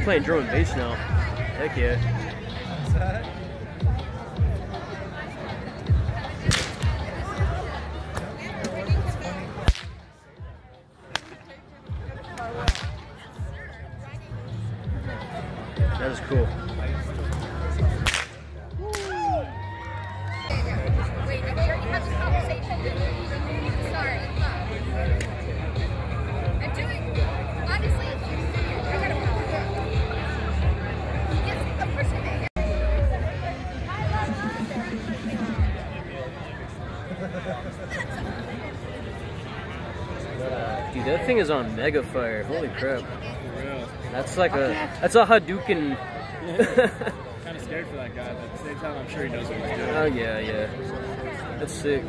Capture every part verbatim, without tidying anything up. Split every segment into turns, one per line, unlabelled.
playing drum and bass now. Heck yeah. That was cool.
Wait, did we already have this conversation? Sorry. I'm doing, honestly, I gotta follow. Yes, of course I did.
Dude, that thing is on mega fire. Holy crap. That's like a, that's a Hadouken.
Kind of scared for that guy, but at the same time, I'm sure he knows what he's doing.
Oh yeah, yeah. That's sick.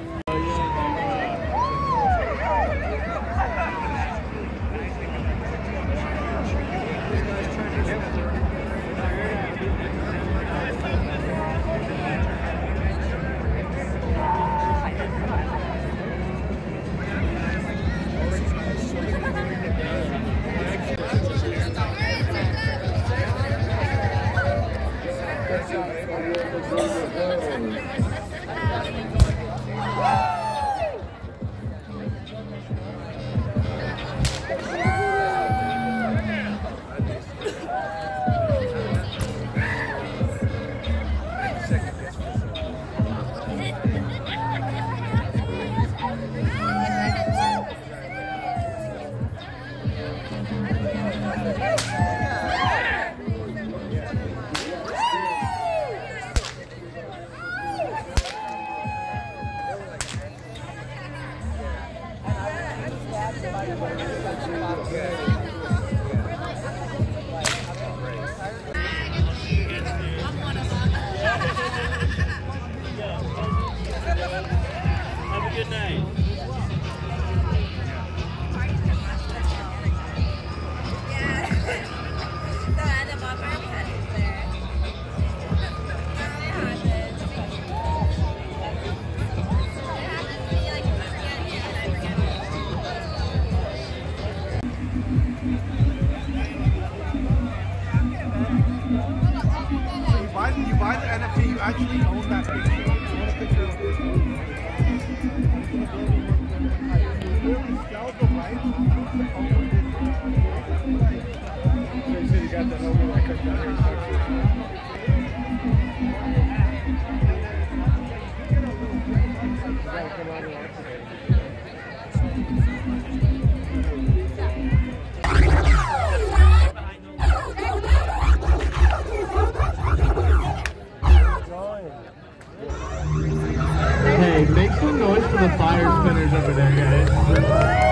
Have a good night.
You buy the N F T, you actually own that picture. You want a picture of this? You really sell the rights to own this. So you got the whole record down Hey, make some noise for the fire spinners over there, guys.